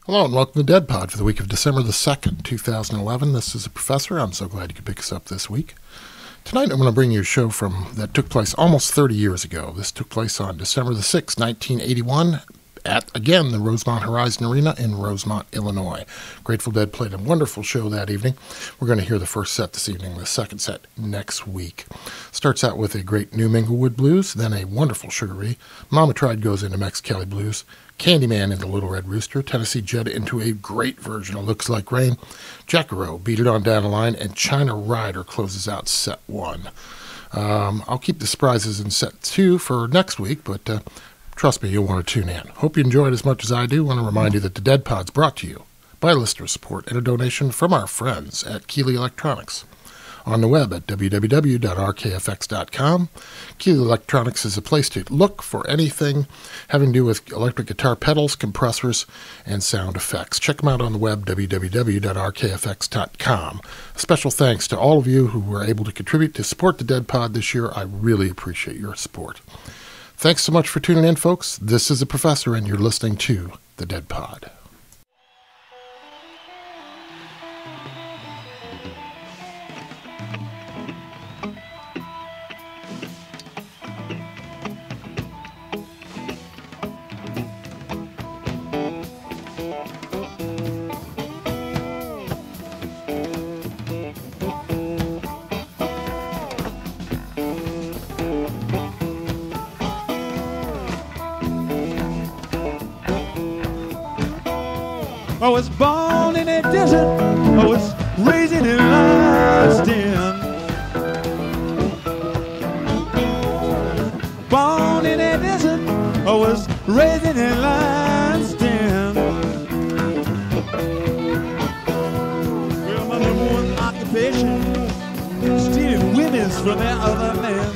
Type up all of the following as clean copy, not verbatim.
Hello and welcome to Deadpod for the week of December the 2nd, 2011. This is the Professor. I'm so glad you could pick us up this week. Tonight I'm going to bring you a show that took place almost 30 years ago. This took place on December the 6th, 1981 at, again, the Rosemont Horizon Arena in Rosemont, Illinois. Grateful Dead played a wonderful show that evening. We're going to hear the first set this evening, the second set next week. Starts out with a great new Minglewood blues, then a wonderful Sugaree. Mama Tried goes into Mexicali blues. Candyman into Little Red Rooster, Tennessee Jet into a great version of Looks Like Rain, Jack-A-RoeBeat, Beat It On Down the Line, and China Rider closes out set 1. I'll keep the surprises in set 2 for next week, but trust me, you'll want to tune in. Hope you enjoyed as much as I do. I want to remind you that the Deadpod's brought to you by listener support and a donation from our friends at Keeley Electronics. On the web at www.rkfx.com. Keeley Electronics is a place to look for anything having to do with electric guitar pedals, compressors, and sound effects. Check them out on the web, www.rkfx.com. A special thanks to all of you who were able to contribute to support the Deadpod this year. I really appreciate your support. Thanks so much for tuning in, folks. This is the Professor, and you're listening to the Deadpod. I was born in a desert, I was raised in a lion's den. Born in a desert, I was raised in a lion's den. Well, my number one occupation, stealing women from their other men.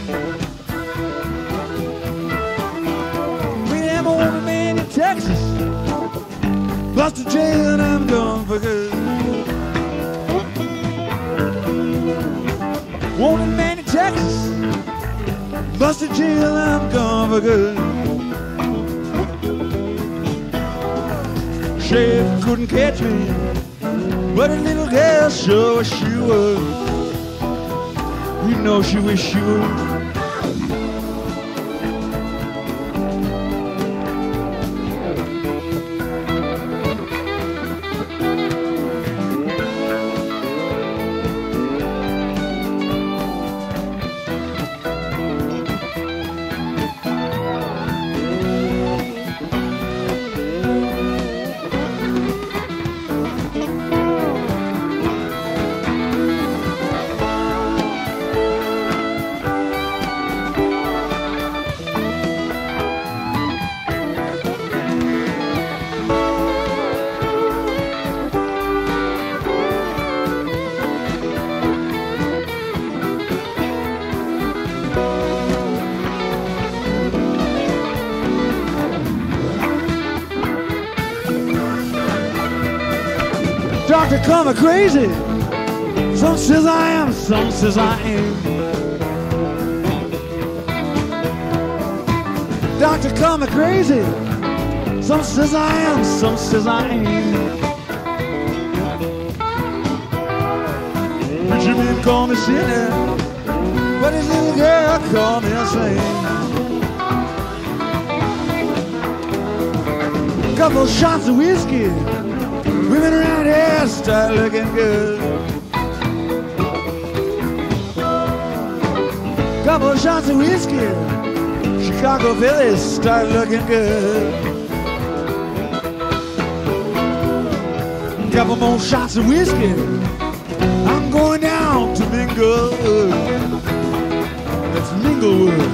We am old man in Texas, lost to jail and I'm gone for good. Wanted man in Texas, lost to jail and I'm gone for good. Sheriff couldn't catch me, but a little girl sure was she was. You know she was sure. Doctor call me crazy. Some says I am, some says I ain't. Doctor call me crazy. Some says I am, some says I ain't. Preacher man call me sinner, but his little girl call me a saint. Couple shots of whiskey, women around here start looking good. Couple shots of whiskey, Chicago Phillies start looking good. Couple more shots of whiskey, I'm going down to Minglewood. That's Minglewood.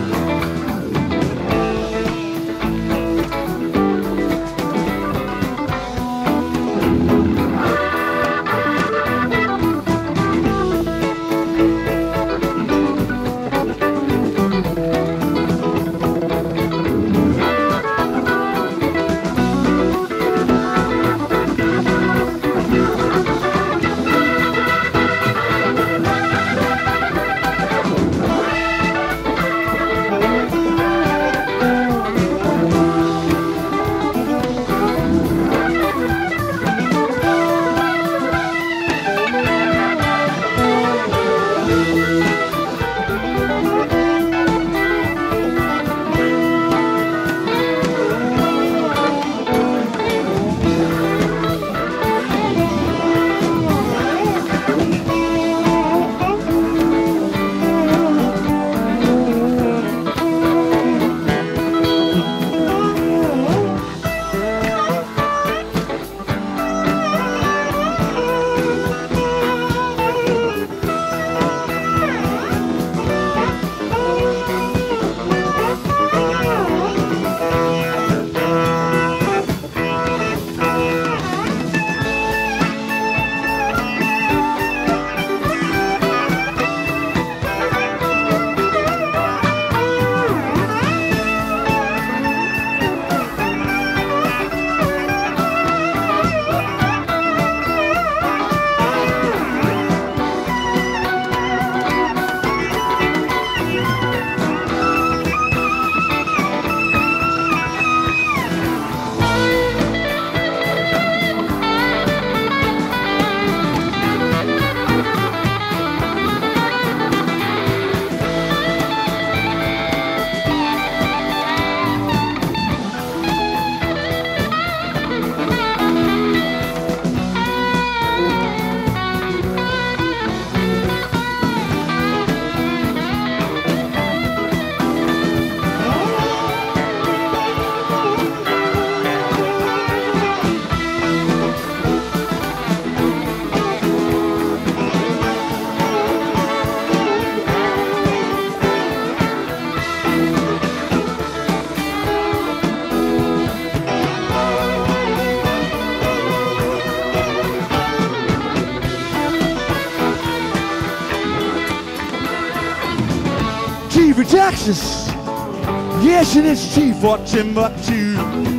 for Texas. Yes, and it's T for Timbuktu.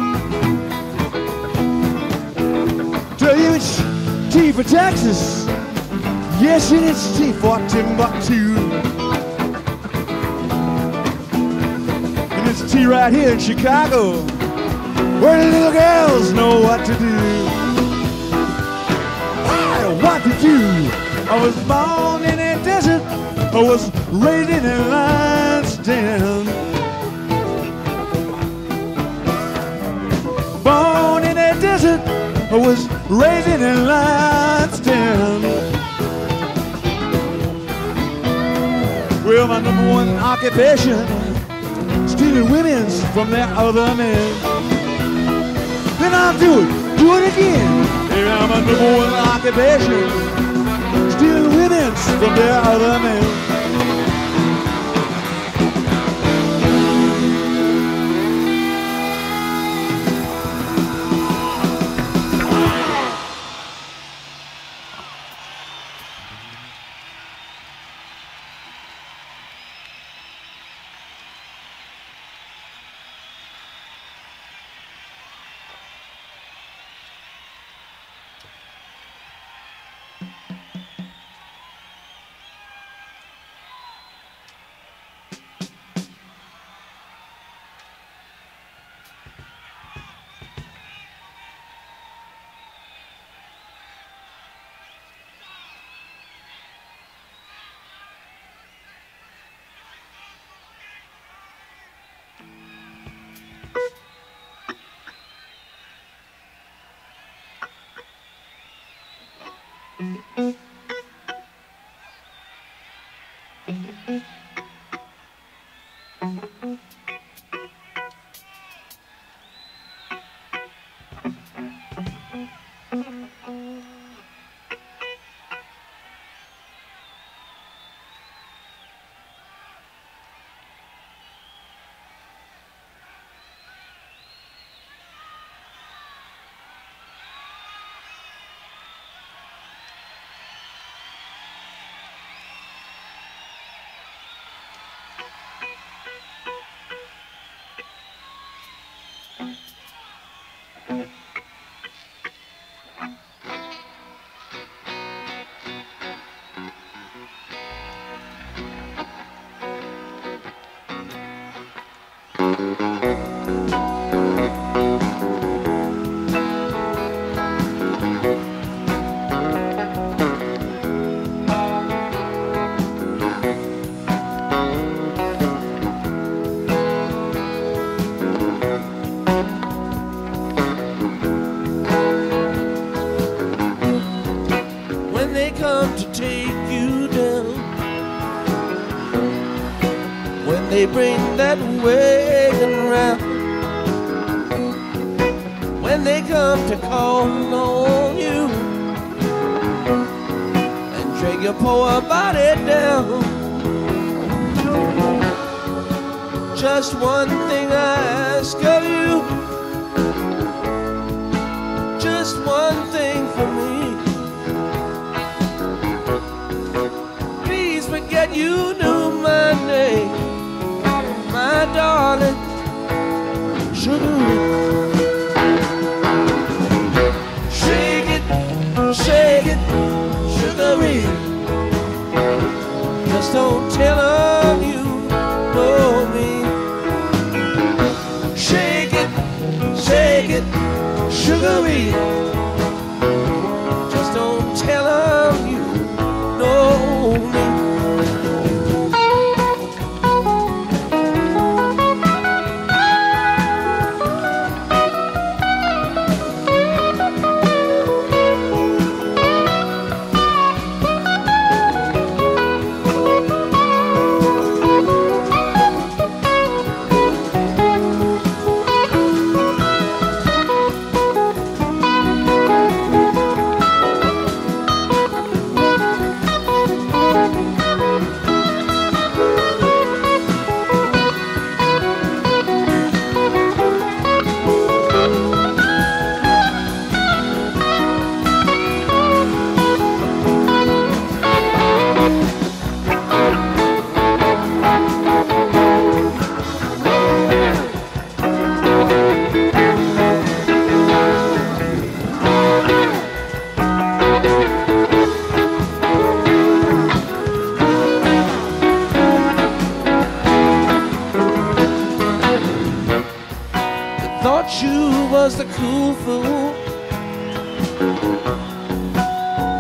Tell you it's T for Texas. Yes, and it's T for Timbuktu. And it's T right here in Chicago, where the little girls know what to do. What to do? I was born in a desert. I was raised in a lion's den. Born in a desert. I was raised in a lion's den. Well, my number one occupation, stealing women's from their other men. Then I'll do it again. Yeah, my number one occupation, stealing women's from their other men. They bring that wagon round. When they come to call on you and drag your poor body down, just one thing I ask of you, just one thing for me. Please forget you knew my name, my darling, Sugaree. Shake it, Sugaree. Just don't tell them you know me. Shake it, Sugaree. Just don't tell them you know me.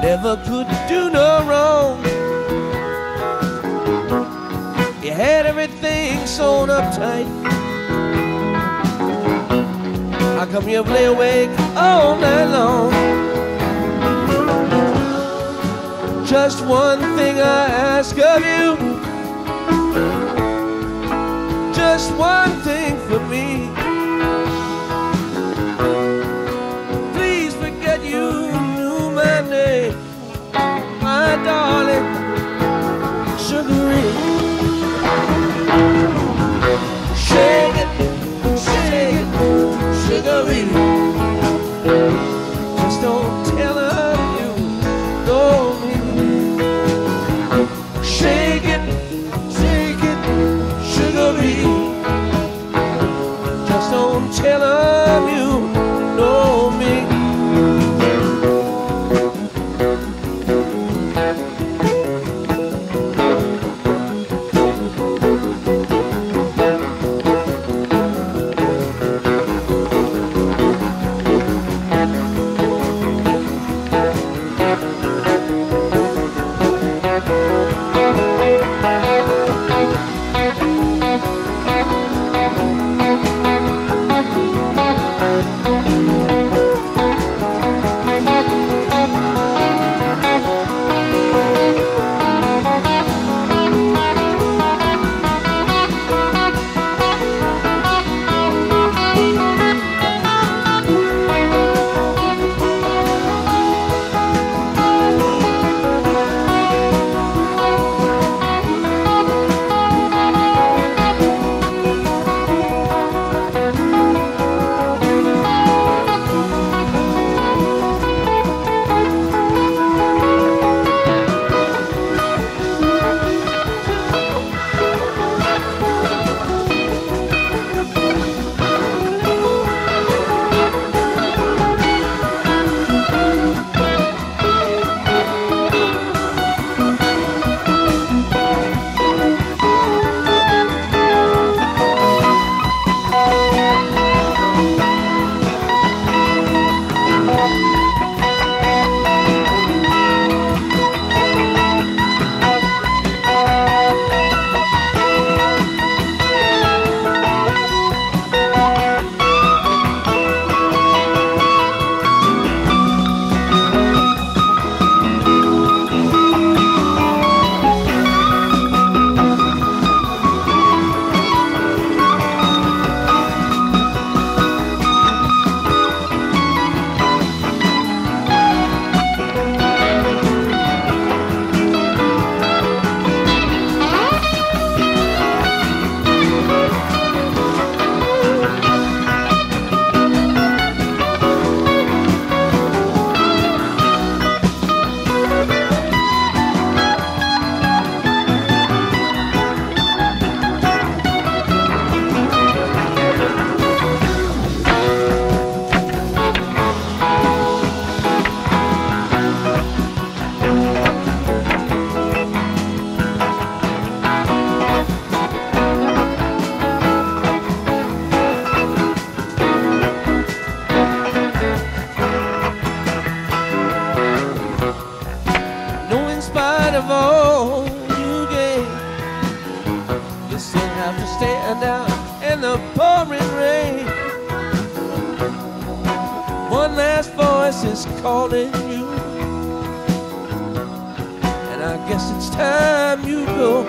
never could do no wrong. You had everything sewn up tight. How come you lay awake all night long? Just one thing I ask of you, just one thing for me. Please forget you knew my name, my darling Sugaree. Shake it, Sugaree. Just don't tell her you know me. Shake it, Sugaree. Just don't tell her you know me. Is calling you, and I guess it's time you go.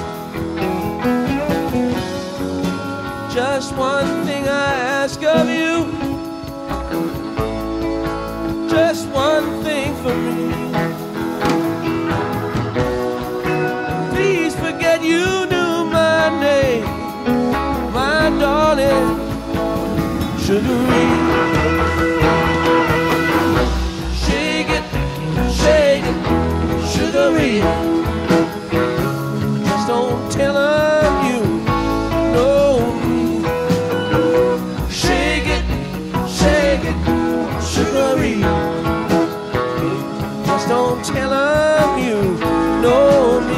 Just one thing I ask of you, just one thing for me. Please forget you knew my name, my darling Sugaree. Sugaree, just don't tell her you know me. Shake it, Sugaree. Just don't tell her you know me.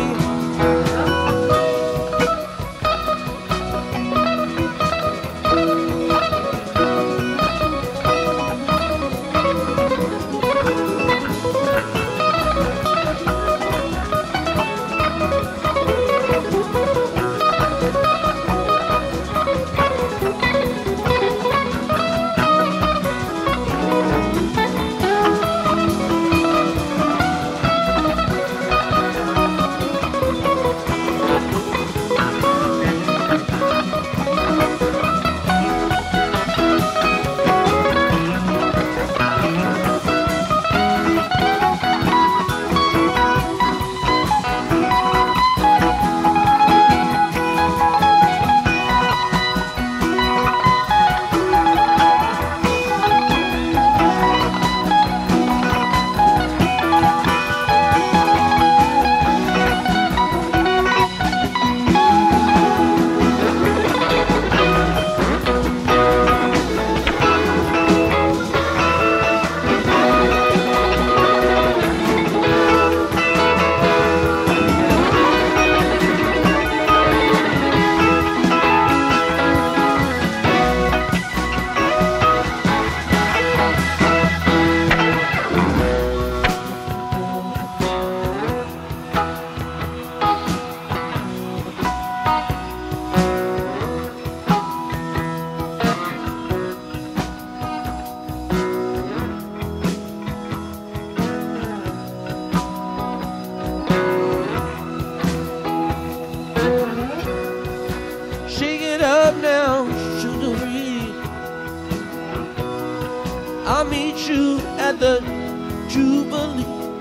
had the Jubilee.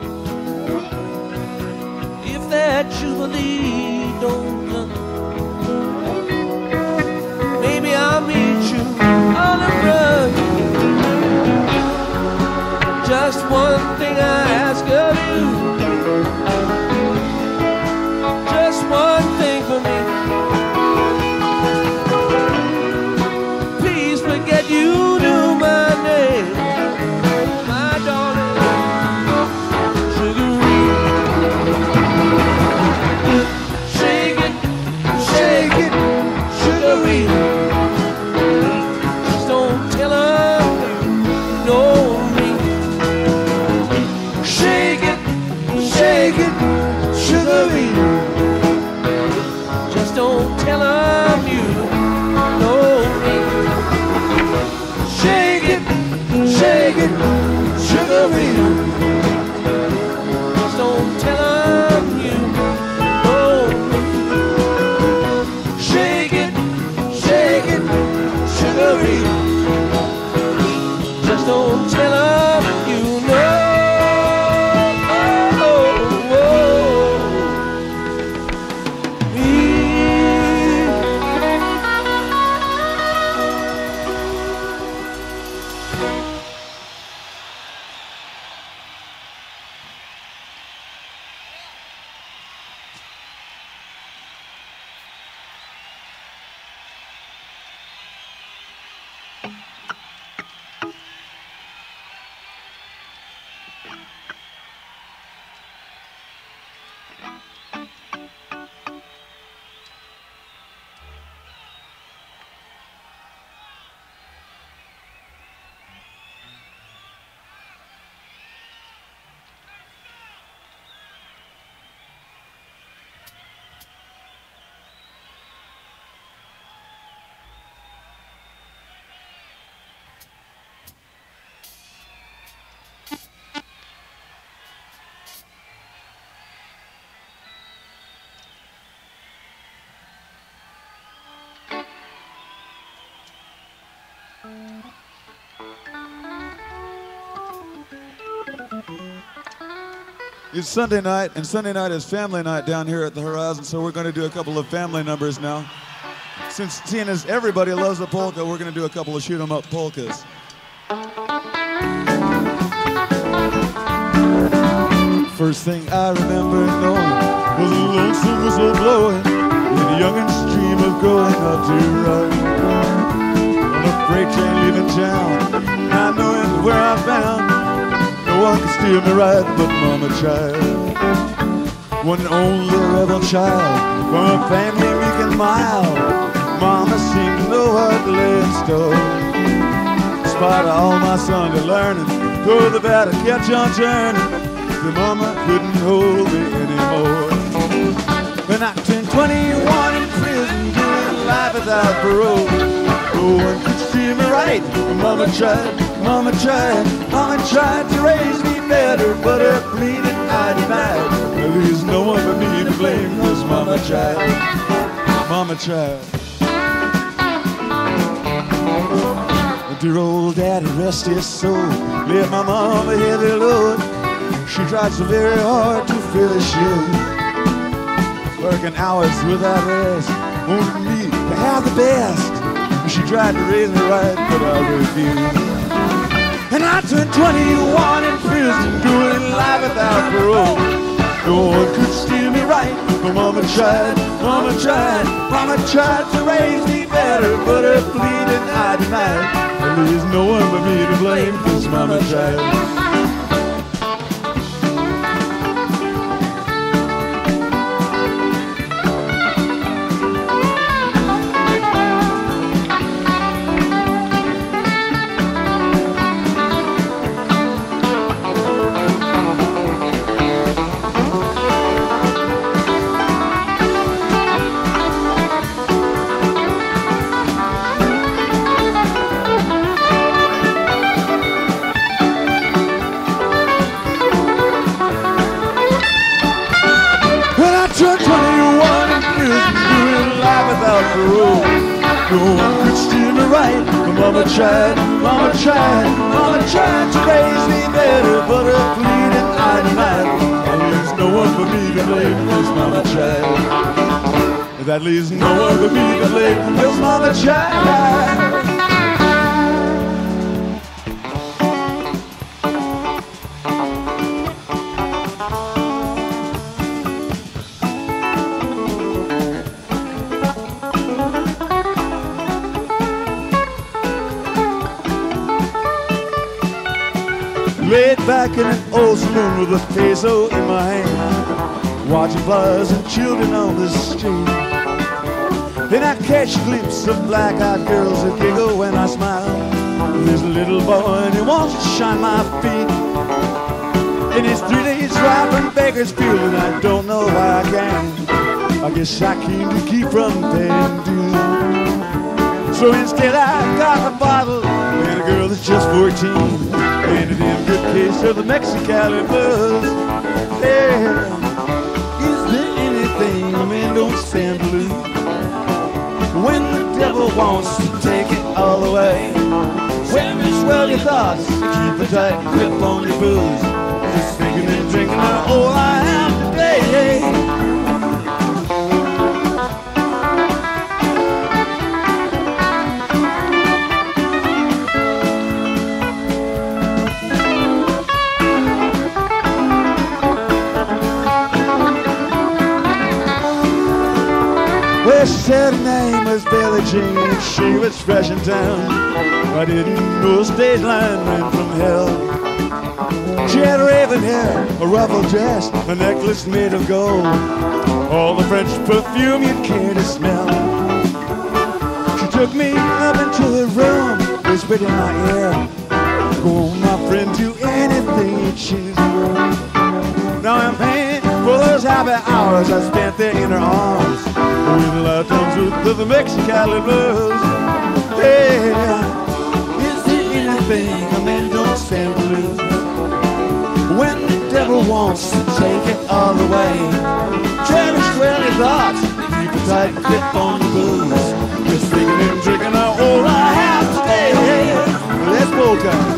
If that Jubilee don't come, maybe I'll meet you on the road. Just one thing I ask of you, just one thing for me. Please forget you knew my name, my darling Sugaree. Shake it, shake it, Sugaree. Just don't tell her you know me. Shake it, Sugaree. Just don't tell her you know me. Shake it, Sugaree. Just don't tell her you know me. Shake it, Sugaree. Just don't tell her you know. It's Sunday night, and Sunday night is family night down here at the Horizon, so we're going to do a couple of family numbers now. Since seeing as everybody loves the polka, we're going to do a couple of shoot-'em-up polkas. First thing I remember knowing was a lonesome whistle blowing in a youngin's dream of going up to ride on a freight train leaving town, not knowing where I'm bound. No one can steer me right but Mama Child. One and only rebel child from a family meek and mild. Mama seemed to know what lay in store. In spite of all my Sunday learning, though the battle kept on turning, the mama couldn't hold me anymore. When I turned 21 in prison, doing life without parole, no one could steer me right. Mama tried to raise me better, but her pleading I denied. There's no one but me to blame, 'cause Mama tried. Dear old daddy, rest his soul, left my mom a heavy load. She tried so very hard to fill his shoes, working hours without rest, wanted me to have the best. She tried to raise me right, but I refused. And I turned 21 in prison, doing life without parole. No one could steer me right, but Mama tried to raise me better, but her pleading I denied. And there's no one but me to blame, 'cause Mama tried. No one could steer me right, but Mama tried to raise me better. that leaves no one but me to blame. His mother child. Laid back in an old saloon with a peso in my hand, watching flowers and children on the street. Then I catch a glimpse of black-eyed girls that giggle when I smile. There's a little boy and he wants to shine my feet. And it's 3 days drive from Bakersfield and I don't know why I can. I guess I came to keep from paying dues. So instead I got a bottle and a girl that's just 14. And a damn good case of the Mexicali blues. Yeah. Is there anything a man don't stand to lose? When the devil wants to take it all away, when you swell your thoughts, keep a tight grip on your booze. Just thinking and drinking are all I have today. Well, she said her name was Billie Jean and she was fresh in town. I didn't know a stage line ran from hell. She had raven hair, a ruffled dress, a necklace made of gold, all the French perfume you'd care to smell. She took me up into her room, whispered in my ear, "Go on, my friend, do anything you choose." Now I'm paying for those happy hours I spent there in her arms, with lifetimes with the Mexicali blues. Yeah, is there anything a man don't stand to lose? When the devil wants to take it all away, try to swell your thoughts, keep a tight grip on the blues. Just thinking and drinking are all I have today. Let's polka.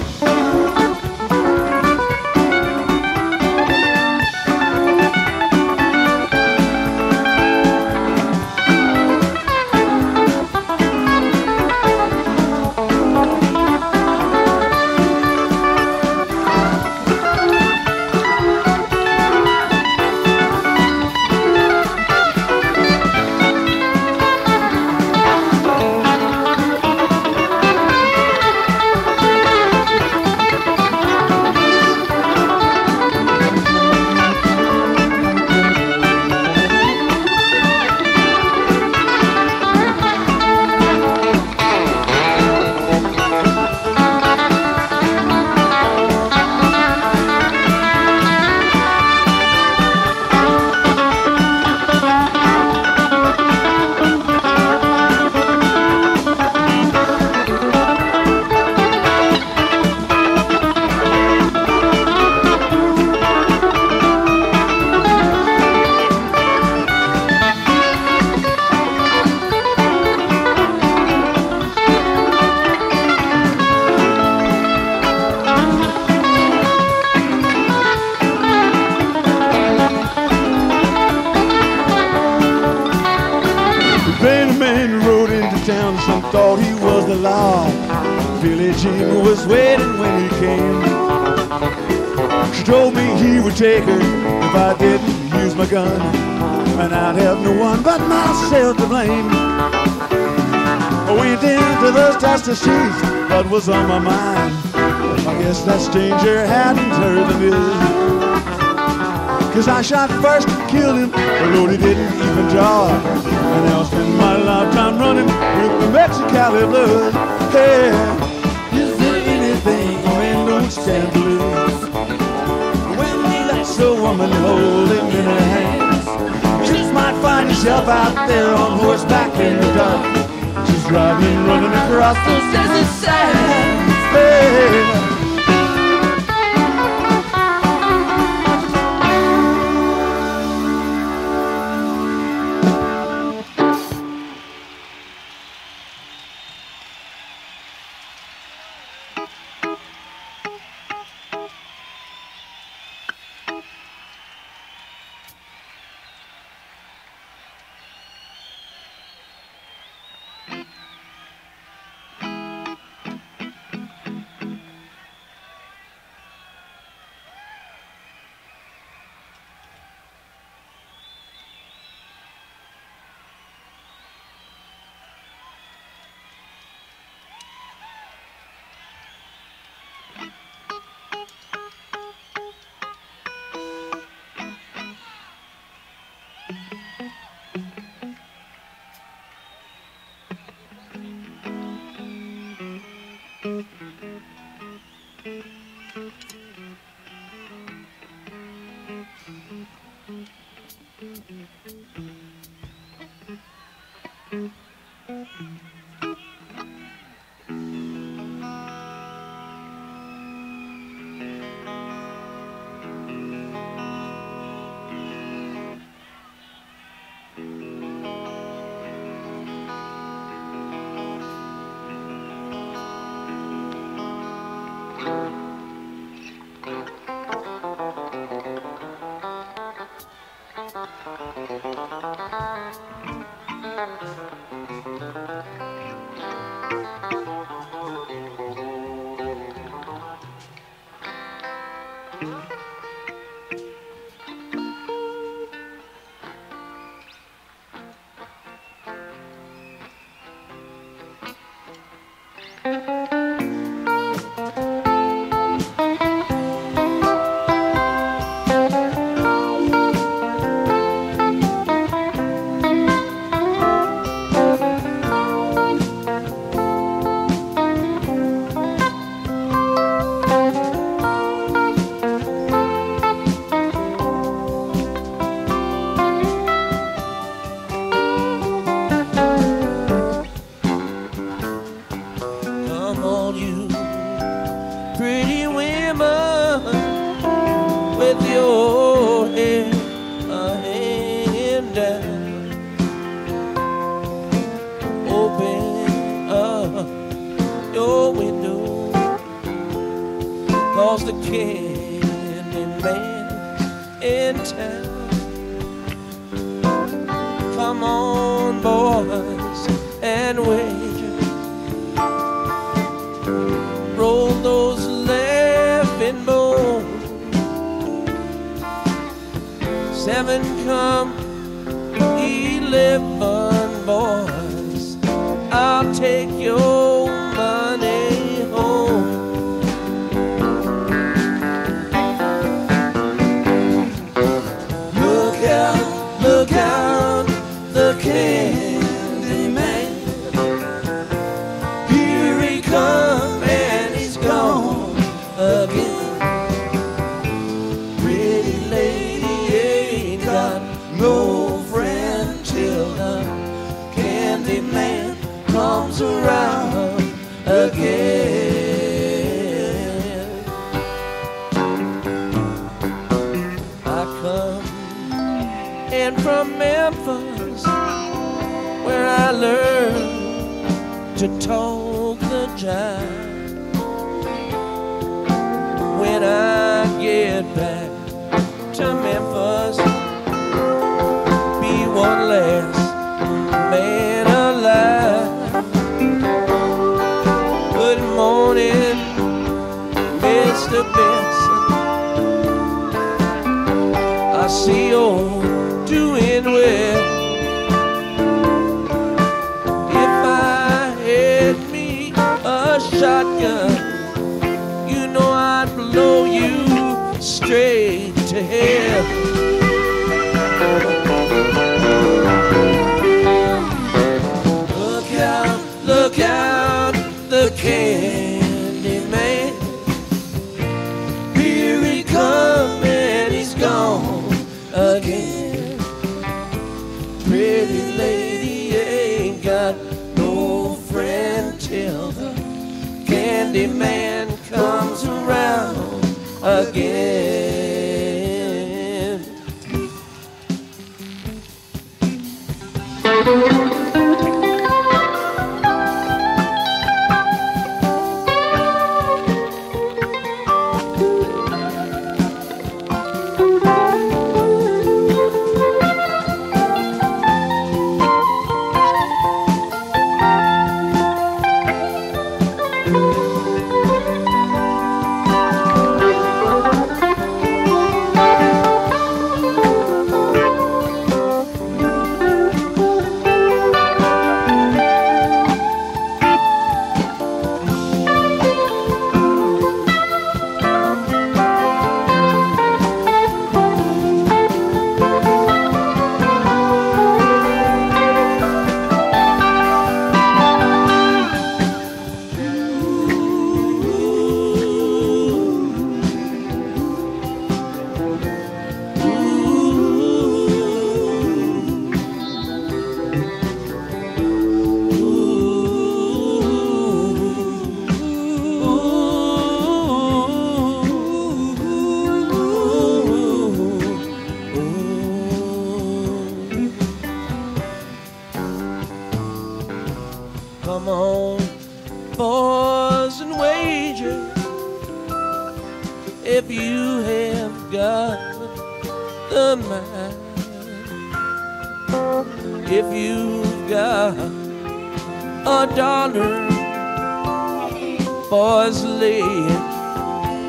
Thought he was the law. Billie Jean was waiting when he came. She told me he would take her if I didn't use my gun, and I'd have no one but myself to blame. I went into those dusty streets, what was on my mind? I guess that stranger hadn't heard the news. 'Cause I shot first and killed him, although he didn't even draw. And I'll spend my lifetime running with the Mexicali blues. Hey, is there anything a man don't stand to lose? When he lets a woman hold him in her hands, just might find yourself out there on horseback in the dark, just driving, running across those desert sands. Hey.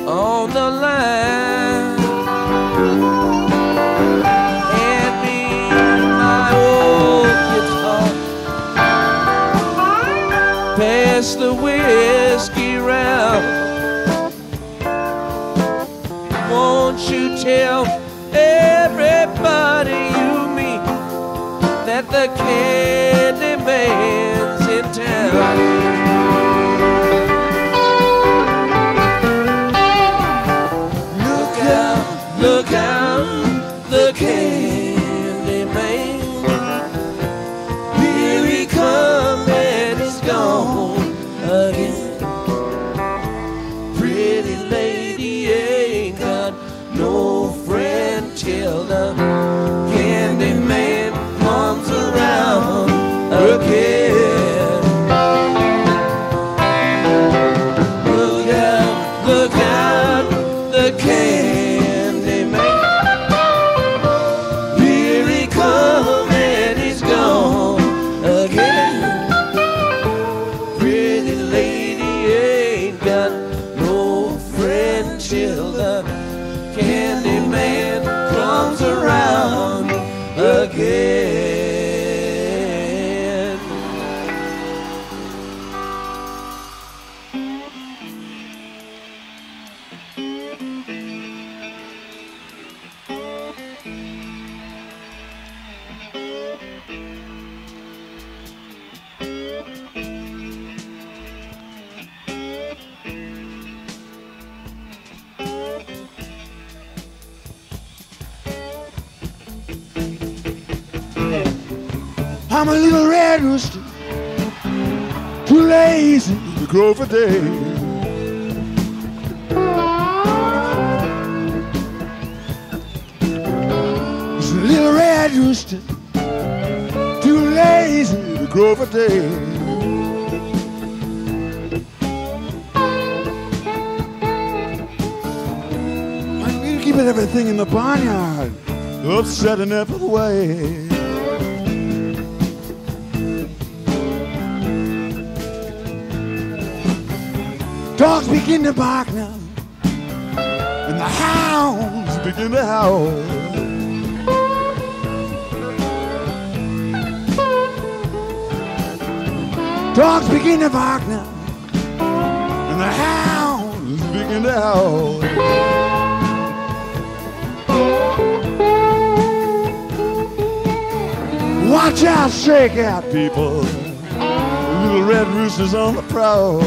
on the line. Hand me my old guitar, pass the whiskey round. Won't you tell everybody you meet that the Candyman's in town? Look out, the Candyman. Here he comes and he's gone again. Pretty lady ain't got no friend till the Candyman comes around again. Look out, the Candyman. Till the Candyman comes around again. I'm a little red rooster, too lazy to crow for days. Just a little red rooster, too lazy to crow for days. I need to keep everything in the barnyard, upset and every way. Dogs begin to bark now, and the hounds begin to howl. Dogs begin to bark now, and the hounds begin to howl. Watch out, shake out, people. The little red rooster's on the prowl.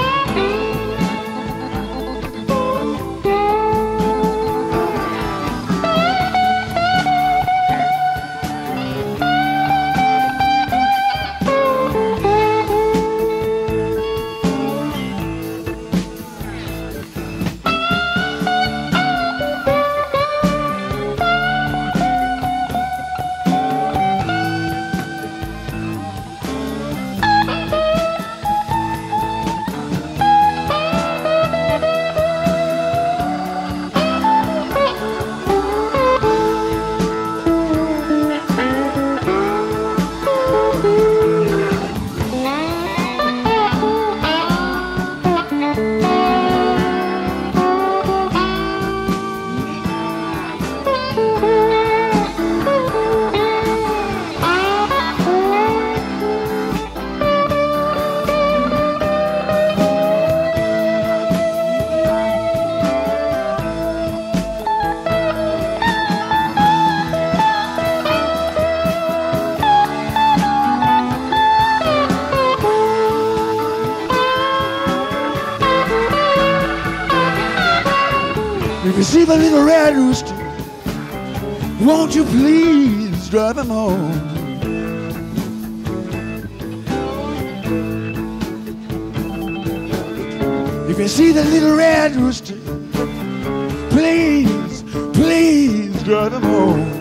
If you see the little red rooster, won't you please drive him home? If you see the little red rooster, please, please drive him home.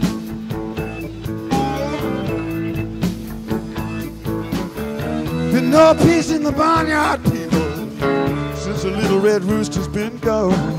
Been no peace in the barnyard, people, since the little red rooster's been gone.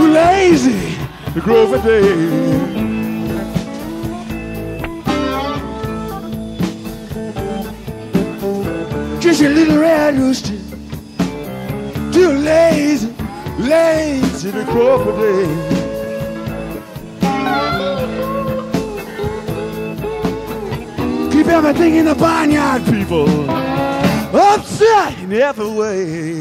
too lazy to crow for day. Just a little red rooster, too lazy, lazy to crow for day. Keep everything in the barnyard, people, upside in every way.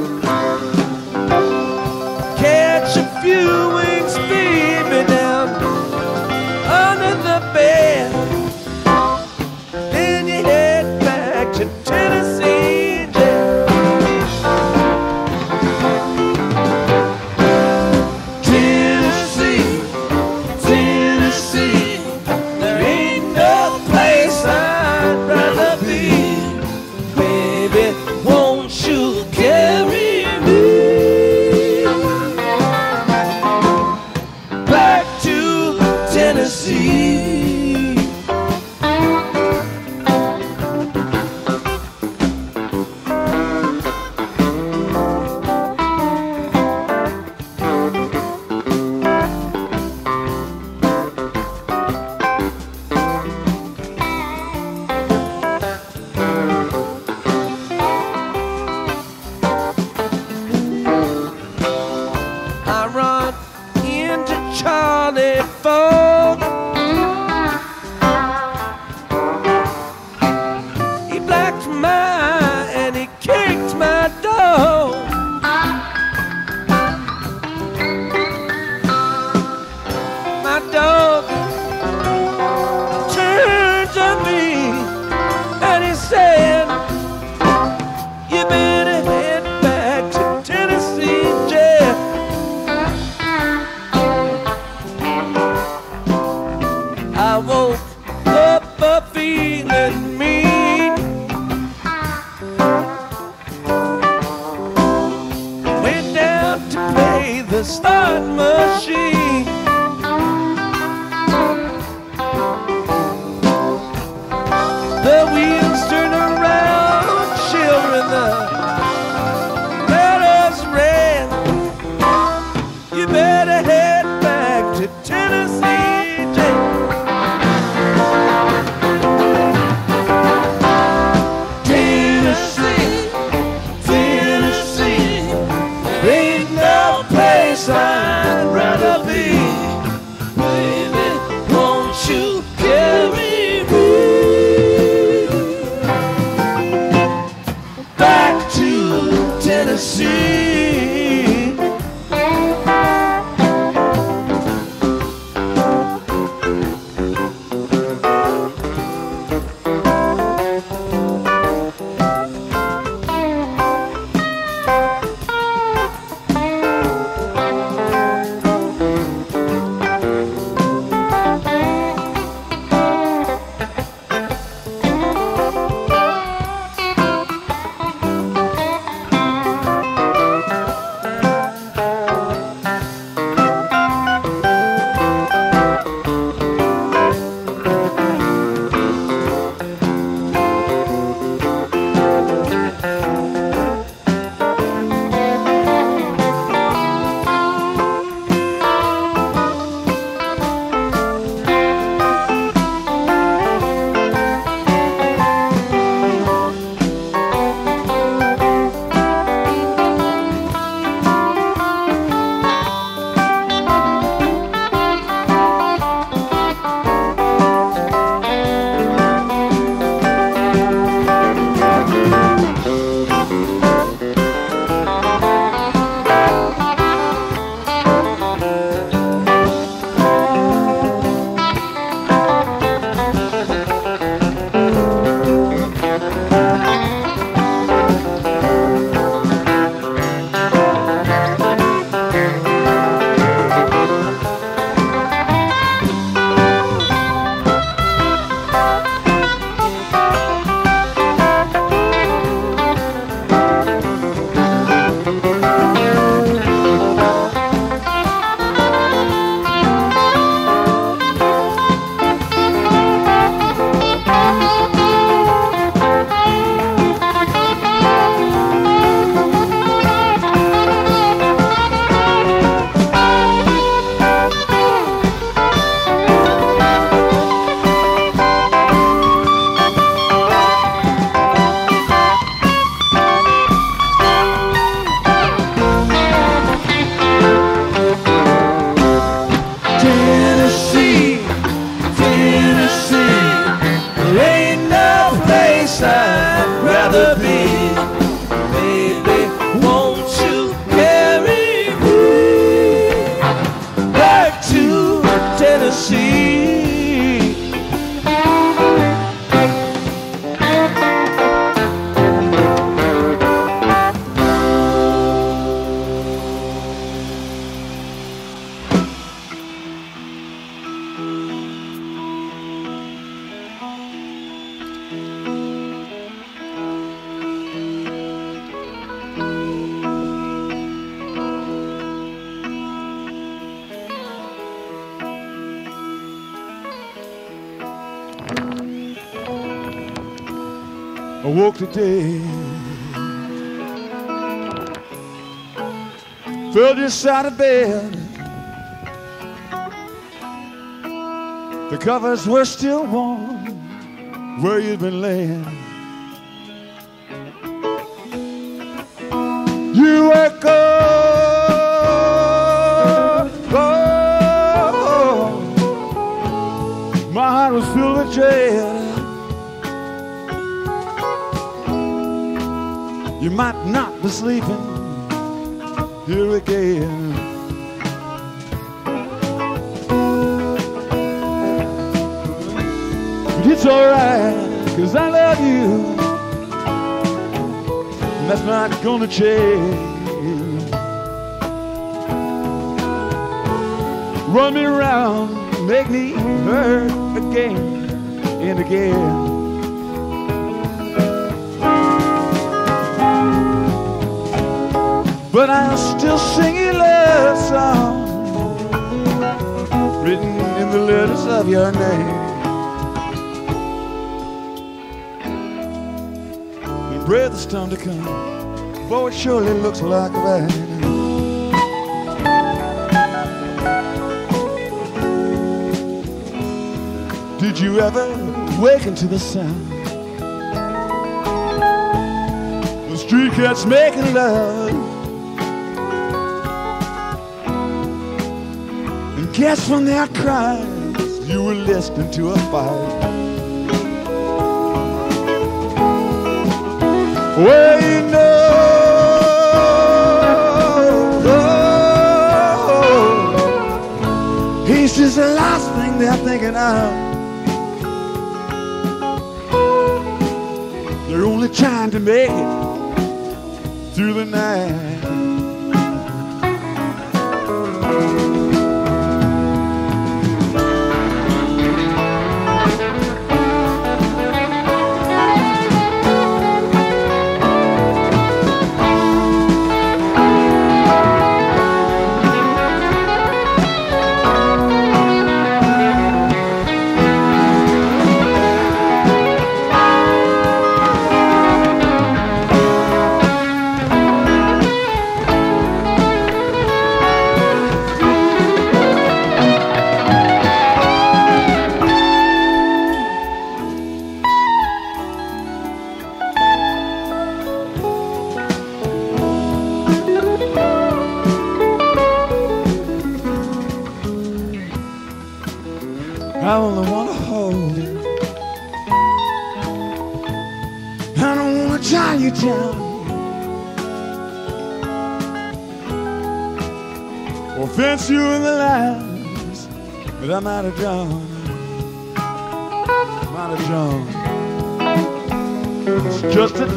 Catch a few wings, speed me down. the start machine. The wheels turn around, children, the letters ran. You better head back to Tennessee, Jane. Tennessee, Tennessee, ain't no place I'd rather be. Baby, won't you carry me back to Tennessee? I woke today, fell just out of bed. The covers were still warm where you'd been laying. You were cold, cold. My heart was filled with dread. You might not be sleeping here again. But it's alright, 'cause I love you, and that's not gonna change. Run me around, make me hurt again and again. But I'll still sing you love love song written in the letters of your name. And pray the storm to come, for it surely looks like rain. Did you ever waken to the sound? The street cats making love, and guess from their cries you were listening to a fight. Well, you know, he's just the last thing they're thinking of. They're only trying to make it through the night. I only wanna hold you. I don't wanna tie you down or fence you in the lines that I might have drawn. It's just that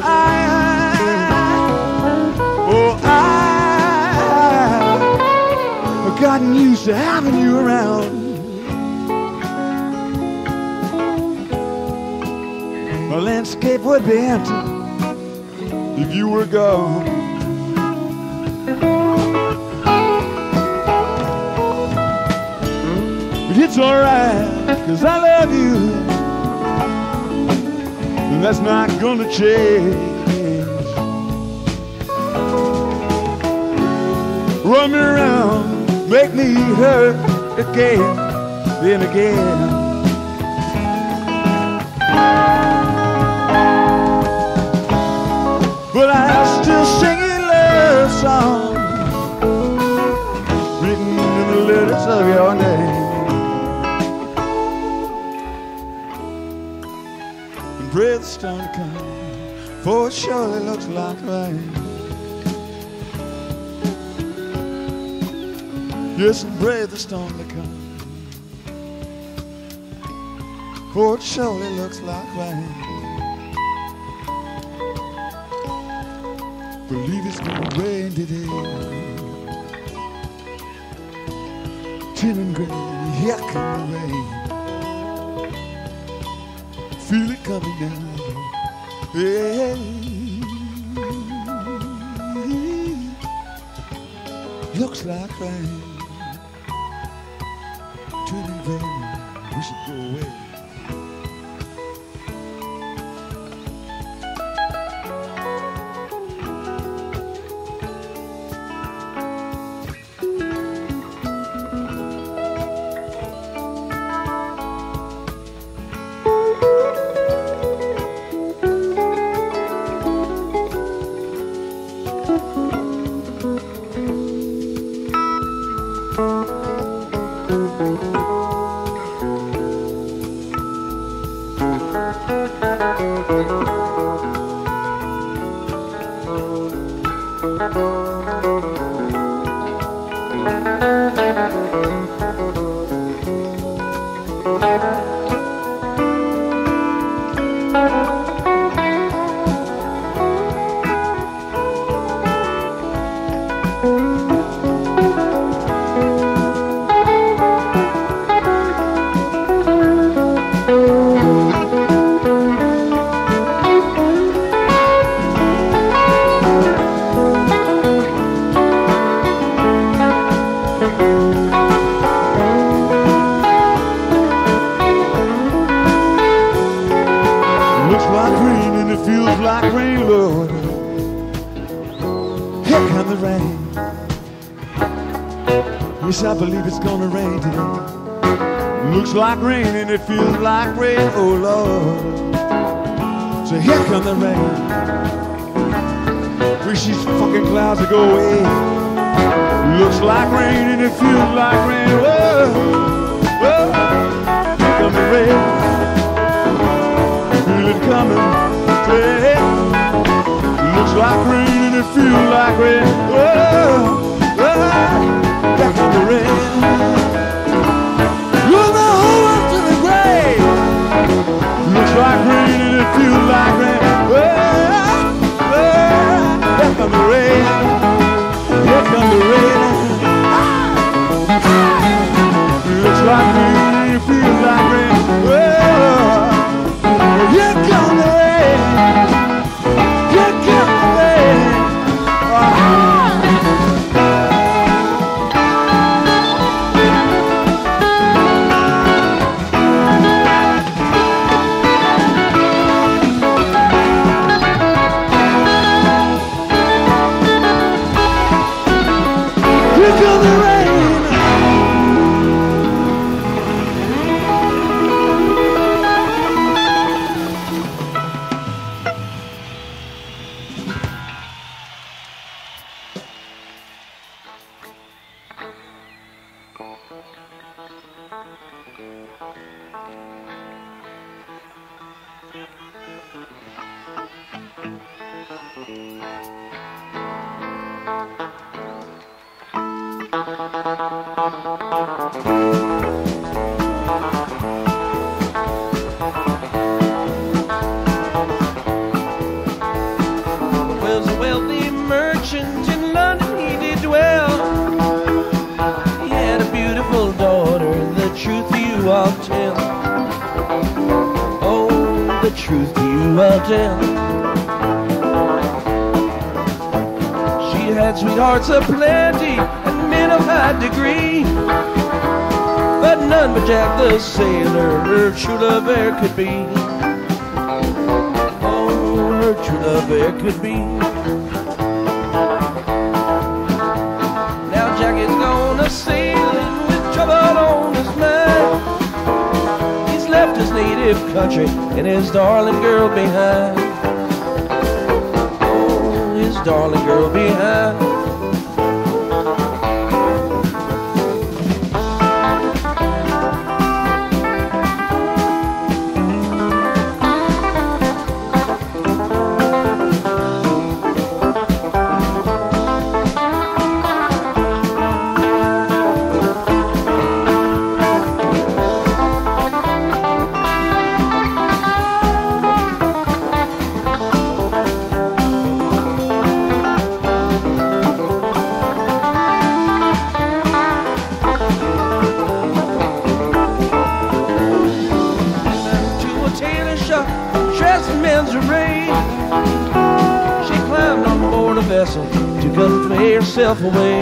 I've gotten used to having you around. My landscape would be empty if you were gone. But it's alright, 'cause I love you, and that's not gonna change. Run me around, make me hurt again and again. But I still sing a love song written in the letters of your name. And pray the storm to come, for it surely looks like rain. Yes, and pray the storm to come, for it surely looks like rain. Believe it's gonna rain today. Tin and gray, here come the rain. Feel it coming down. Yeah. Looks like rain. Tin and gray, we should go away. Yes, I believe it's gonna rain today. Looks like rain and it feels like rain, oh Lord. So here come the rain. Wish these fucking clouds would go away. Looks like rain and it feels like rain, whoa, whoa. Here come the rain. Feel it coming, hey. Looks like rain and it feels like rain, whoa, whoa. Back on the rain. You're the whole world to the grave. Looks like rain and it feels like rain. Back on the rain. Here come the rain. Looks like rain and it feels like rain. Here come the rain. Here come the rain. Was a wealthy merchant in London, he did dwell. He had a beautiful daughter, the truth you I'll tell. Oh, the truth you I'll tell. She had sweethearts aplenty and men of high degree, but none but Jack the sailor her true love e'er could be. Oh, her true love e'er could be. Now Jack is gone a-sailing with trouble on his mind. He's left his native country and his darling girl behind. Oh, his darling girl behind. She climbed on board a vessel to convey herself away.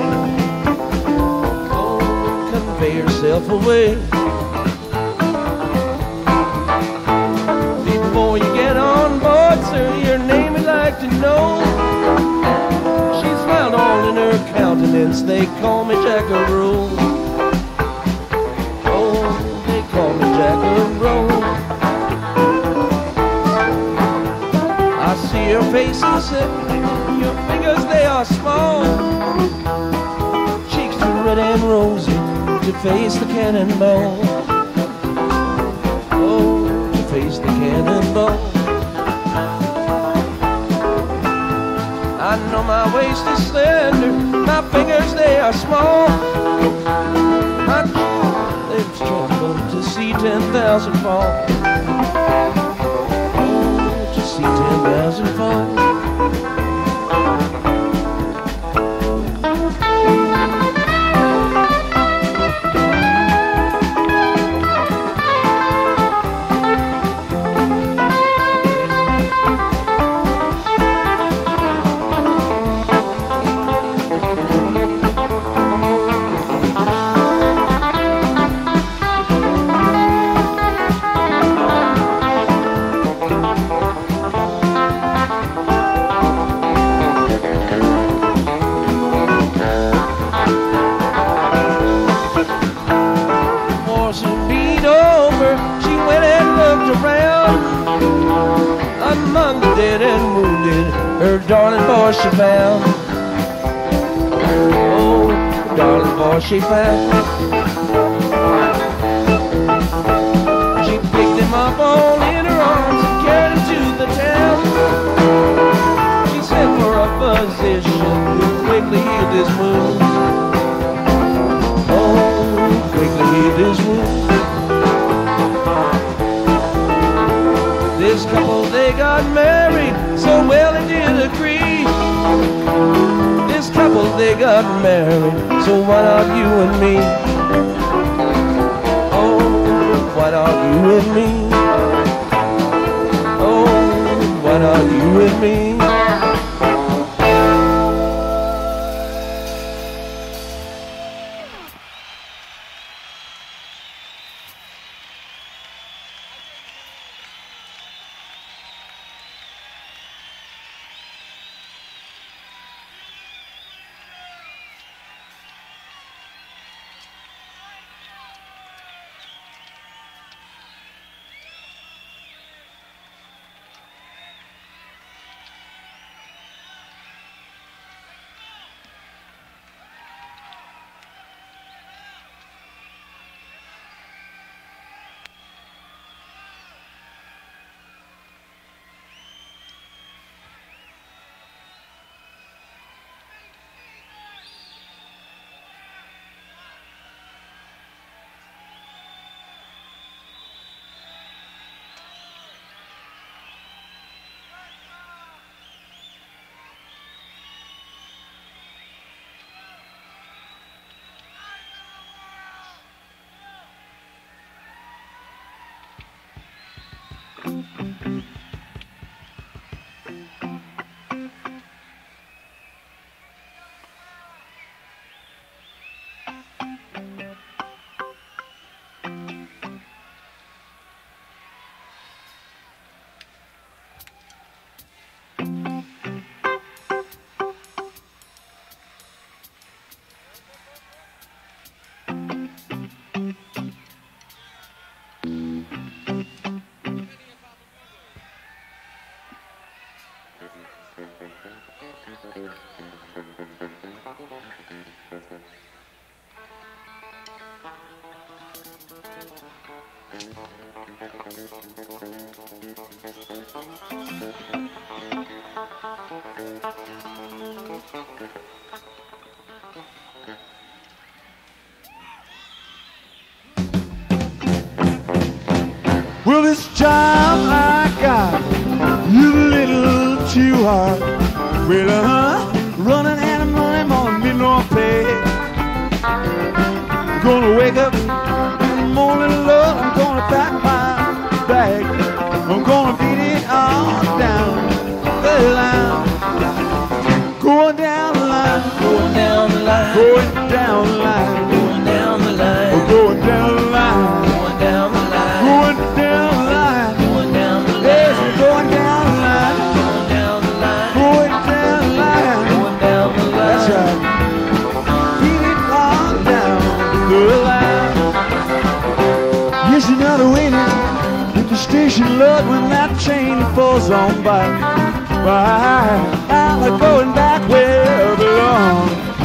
Oh, convey herself away. Before you get on board, sir, your name I'd like to know. She smiled all in her countenance. They call me Jack-A-Roe. Oh, they call me Jack-A-Roe. I see your faces, your fingers they are small, cheeks too red and rosy to face the cannonball. Oh, to face the cannonball. I know my waist is slender, my fingers they are small, my lips tremble to see 10,000 fall. See 10,000 fall. darling boy she found. Oh, the darling boy she found. She picked him up all in her arms and carried him to the town. She sent for a physician who quickly healed his wounds. Oh, quickly healed his wounds. This couple, they got married, so well they did agree. This couple, they got married, so why not you and me? Oh, why not you and me? Oh, why not you and me? Well, this job I got, you little too hard. Well, running out of money, on me no pay. I'm gonna wake up in the morning, Lord, I'm gonna pack my bag. I'm gonna beat it all down the line. Going down the line, Going down the line, going down the line, going down the line, I'm going down the line, going down the line, going down the line. going down the Yes, line, I'm going down the line, going down the line, going down the line. going down the line. That's right. Beat it on down the line. Yes, you're not waiting at the station, Lord, when that train falls on by. I'm going back where I belong.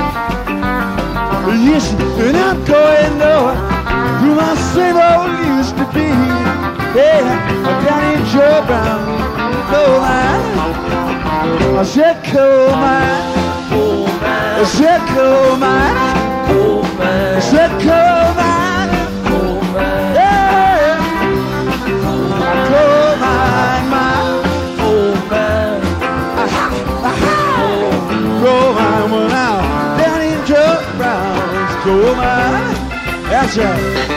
Yes, and I'm going north to my same old used to be. Yeah, I'm down in Joe Brown, coal mine. I said coal mine. Coal mine, I said coal mine. coal mine, I said coal mine. coal mine, Yeah, coal mine, mine. coal mine, Coal mine, well now, down in Joe Brown's coal mine. That's right.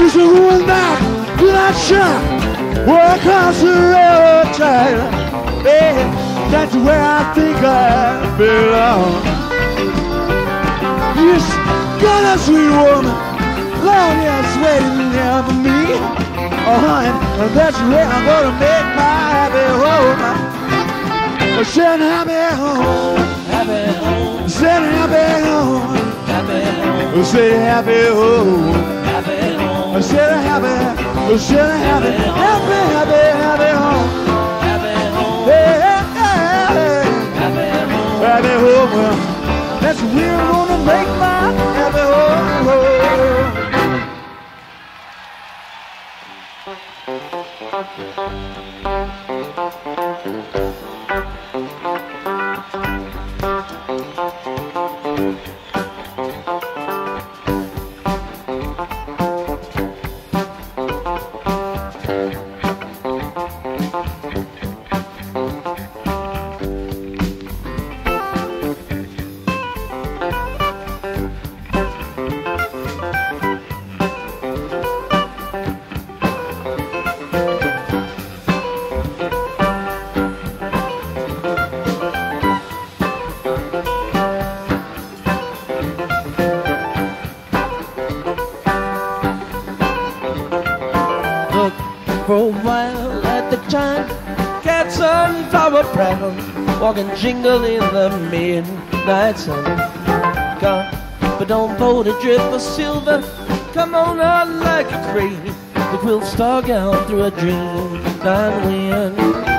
used to going back to that shack where across the railroad track. Hey, that's where I think I belong. You got a sweet woman, Lord, yes, waiting there for me. Oh, and that's where I'm gonna make my happy home. Send happy home, happy home. Send happy home, happy home. Say happy home, happy home. Send happy, send happy, happy, happy, happy home, happy home. Hey, hey, hey. Happy home, happy home. Well, that's where I'm gonna make my happy walking jingle in the midnight sun. Come, but don't boat a drip of silver. Come on out like a crane. The quilt star gown through a dream night wind.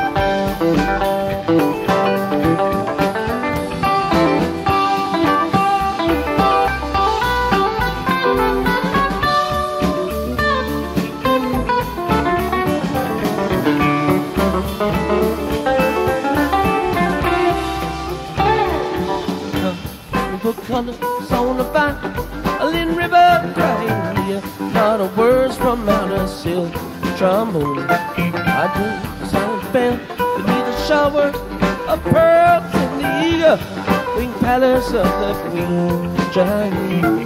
Colors on the vine, a Lynn River crying here, not a words from out a silk trombone. I dream a silent bell beneath a shower of pearls in the eager winged palace of the Queen Chinese.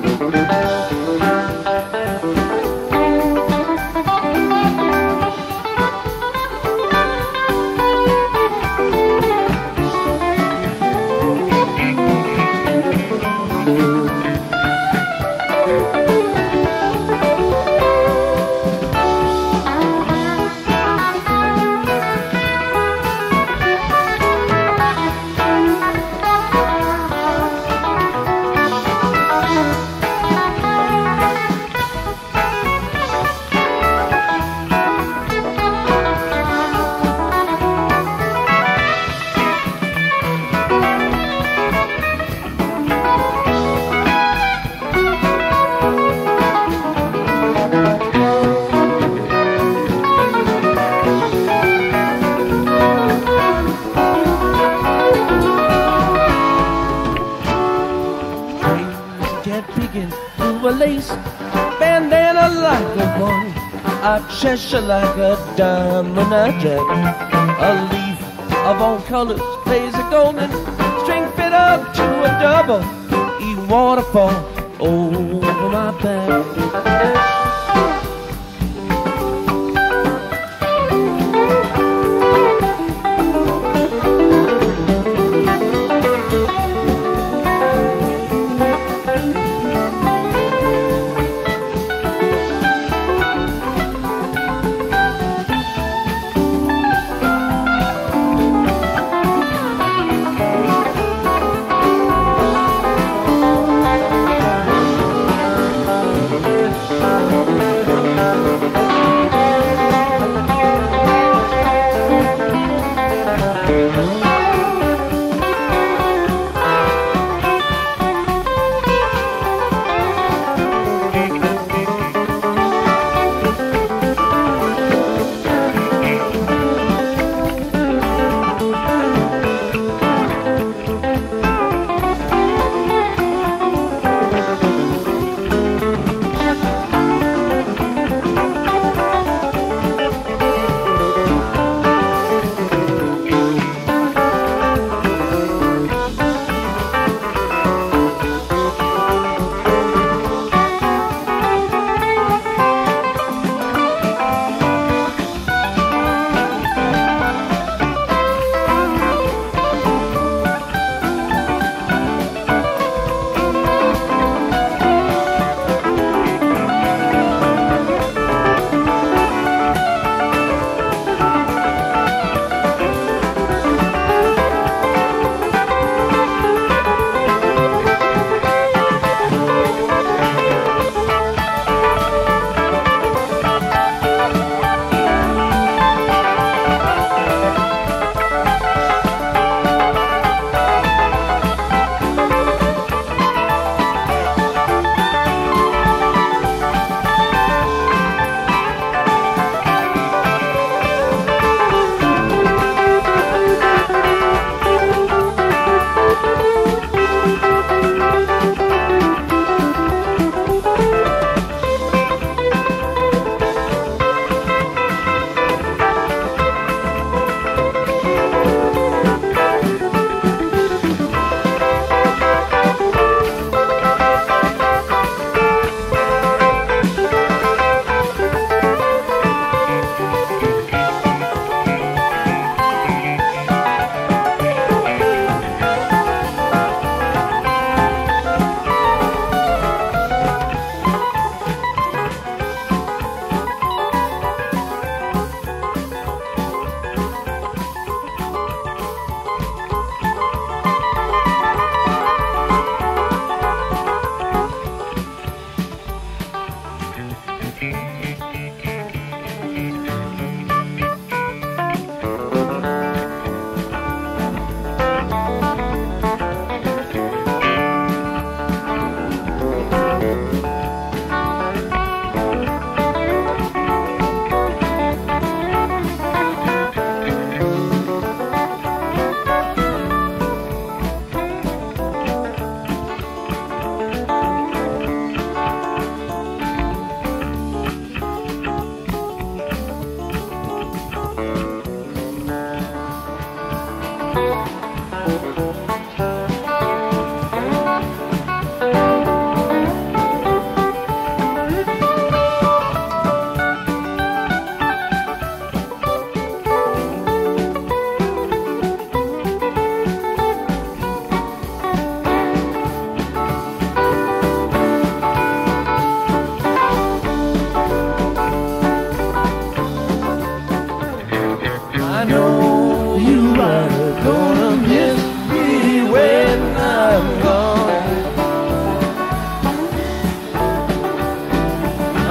Bandana like a one, a Cheshire like a diamond a jack. A leaf of all colors plays a golden string fit up to a double E waterfall over my back.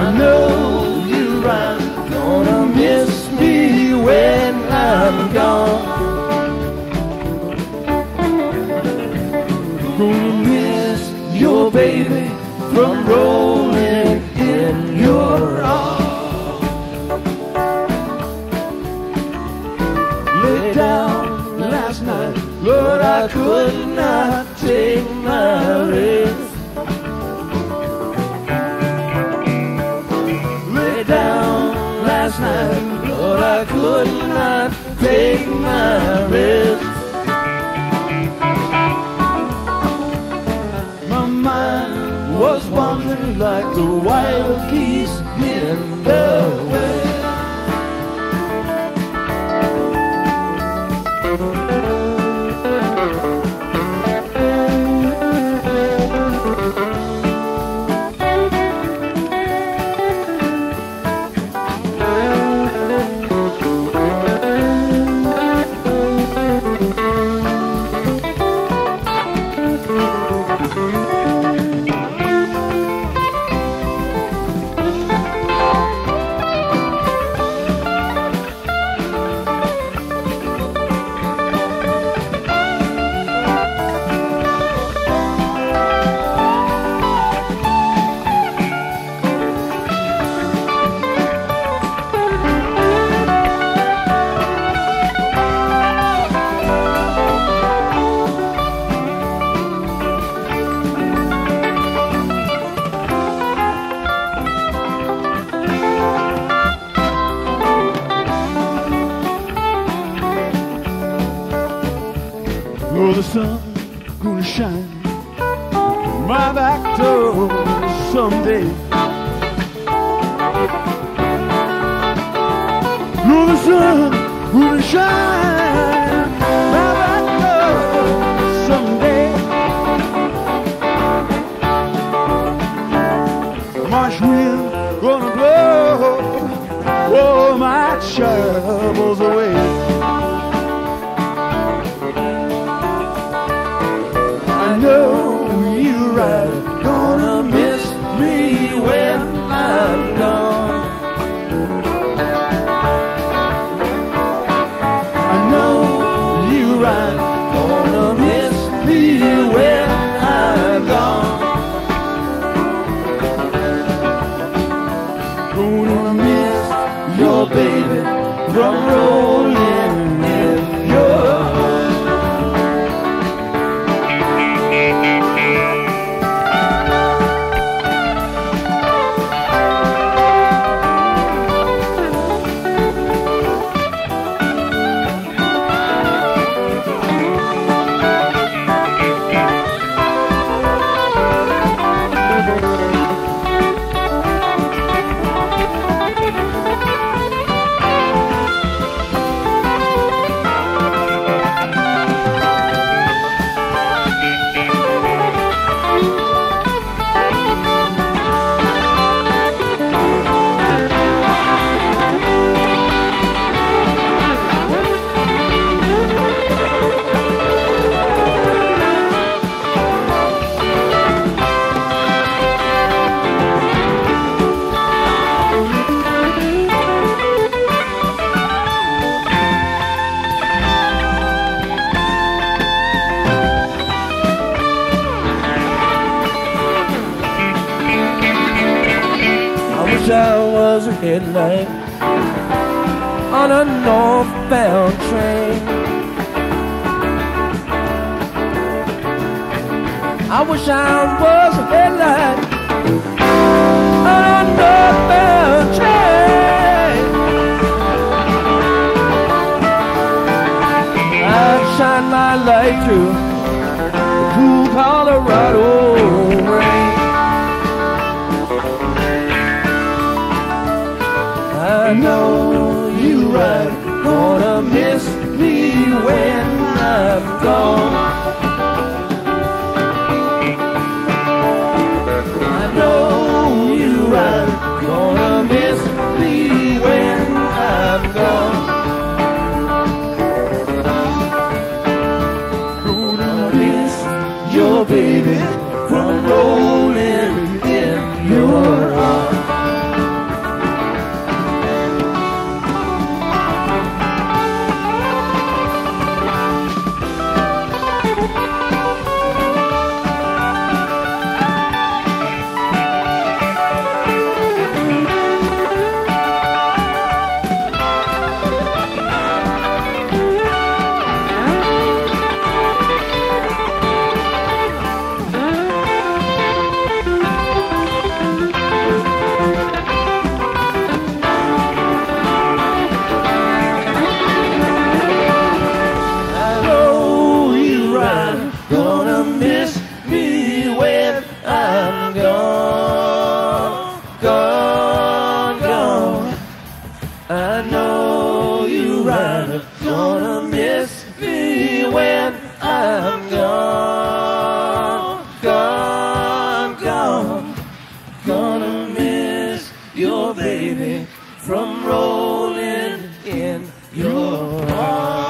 know you're right, gonna miss me when I'm gone. Gonna miss your baby from rolling in your arms. Lay down last night, but I could not take my rest. Lay down last night, but I could not take my rest. My mind was wandering like the wild geese in the west. Oh, the sun's gonna shine on my back door someday. Oh, the sun's gonna shine on my back door someday. March wind gonna blow all my troubles away. I know you're right, gonna miss me when I'm gone. I know you're right, gonna miss me when I'm gone. Gonna miss your baby from rolling in your arms. I was a headlight on a northbound train. I wish I was a headlight on a northbound train. I'd shine my light through the cool Colorado rain. I know you're right, gonna miss me when I'm gone. I know you're right, gonna miss me when I'm gone. Gonna miss your baby from rolling in your arms. gone, gone. I know you right are gonna miss me when I'm gone, gone, gone. Gonna miss your baby from rolling in your arms.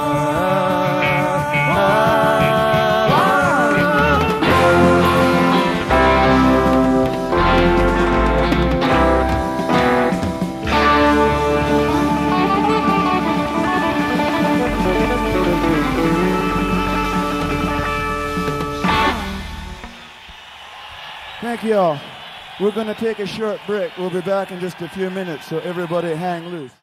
Thank you all. We're going to take a short break. We'll be back in just a few minutes, so everybody hang loose.